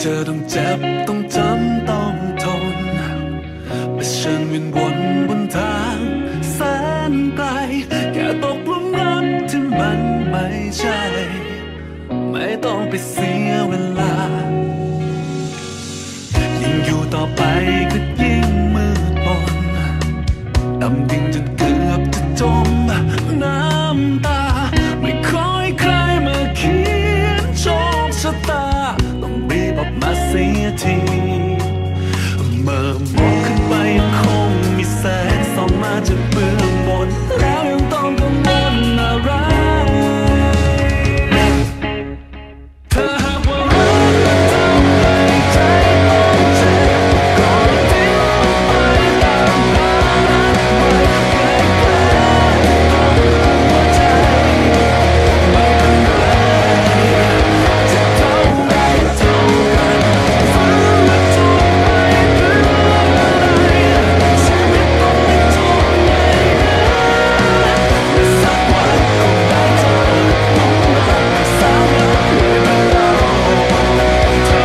เธอต้องเจ็บต้องจำต้องทนเผชิญวินวนบนทางแสนไกลแค่ตกหลุมรักที่มันไม่ใช่ไม่ต้องไปเสียเวลายิ่งอยู่ต่อไปก็ยิ่งมืดมนดำดิ่งจนเกือบจะจมน้ำตาไม่ขอให้ใครมาเขียนโชคชะตาต้องรีบออกมาเสียทีเมื่อมองขึ้นไปยังคงมีแสงส่องมาจากเบื้องบนแล้วยังต้องกังวลอะไรเธอหากว่ารักและทำให้ใจต้องเจ็บก่อนทิ้งไปตามหารักใหม่ใกล้ๆต้องหัวใจไม่เป็นไรจะเท่าไรเท่ากันฝันและทนไม่เป็นไรชีวิตต้องไม่ทนไม่ได้และสักวันคงได้เจอลงรักสาวรักเลยเป็นเราเท่า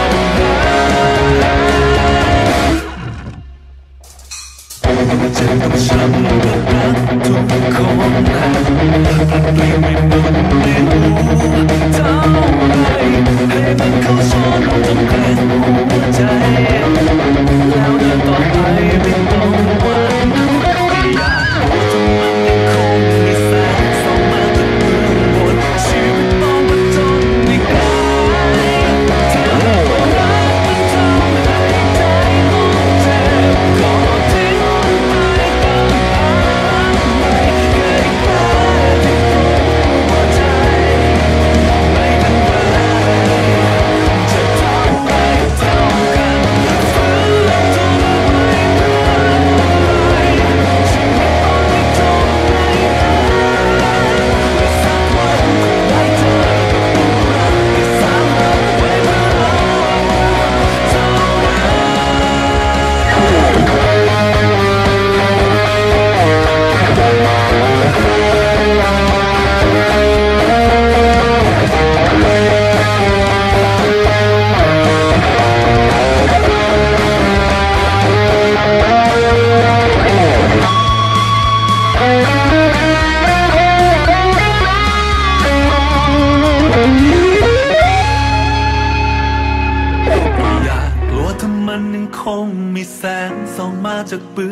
นั้นเจ็บต้องช้ำก็รักทุกคนผลัดเปลี่ยนไม่หมดไม่รู้เท่าไรให้มันเข้าช้อนจนเกล็ดหัวใจแล้วเดินต่อไปไม่ต้องหวั่นอยากรู้จนมันยังคงมีแสงส่องมาจากเบื้องบนชีวิตต้องผจญไม่ไกลเธอว่ารักมันทำให้ใจต้องเจ็บขอทิ้งไปตามหารักใหม่ใกล้ๆที่ตรงหัวใจไม่เป็นไรจะเท่าไรเท่ากันฝืนและทนไม่เป็นไรชีวิตต้องไม่จบไม่ได้และสักวันคงได้เจอกับผู้รักที่สามารถไว้เพื่อเราเท่าอยากกลัวถ้ามันยังคงมีแสงส่องมาจากเบื้